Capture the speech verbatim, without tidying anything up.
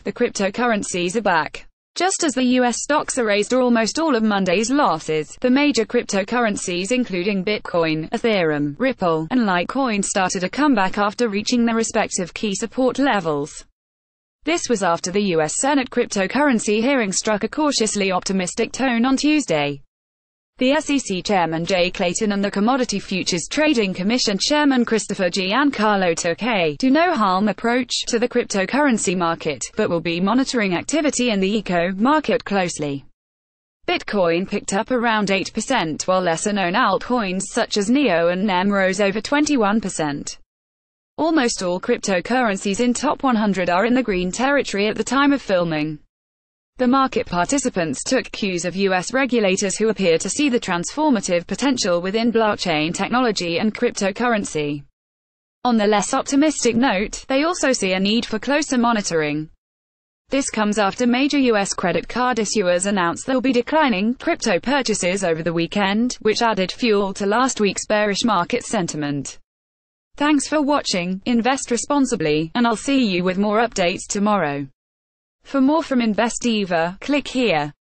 the cryptocurrencies are back. Just as the U S stocks erased almost all of Monday's losses, the major cryptocurrencies including Bitcoin, Ethereum, Ripple, and Litecoin started a comeback after reaching their respective key support levels. This was after the U S Senate cryptocurrency hearing struck a cautiously optimistic tone on Tuesday. The S E C Chairman Jay Clayton and the Commodity Futures Trading Commission Chairman Christopher Giancarlo took a do-no-harm approach to the cryptocurrency market, but will be monitoring activity in the eco market closely. Bitcoin picked up around eight percent, while lesser-known altcoins such as Neo and N E M rose over twenty-one percent. Almost all cryptocurrencies in top one hundred are in the green territory at the time of filming. The market participants took cues of U S regulators who appear to see the transformative potential within blockchain technology and cryptocurrency. On the less optimistic note, they also see a need for closer monitoring. This comes after major U S credit card issuers announced they'll be declining crypto purchases over the weekend, which added fuel to last week's bearish market sentiment. Thanks for watching, invest responsibly, and I'll see you with more updates tomorrow. For more from InvestDiva, click here.